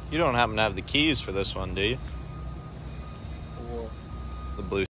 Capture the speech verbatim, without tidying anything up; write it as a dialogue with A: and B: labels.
A: You don't happen to have the keys for this one, do you?
B: Cool.
A: The blue